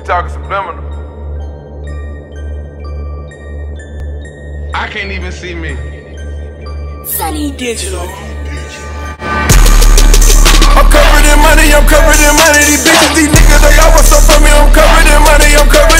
talking subliminal. I can't even see me. Sunny Digital. I'm covered in money, I'm covered in money. These bitches, these niggas, they all want some from me. I'm covered in money, I'm covered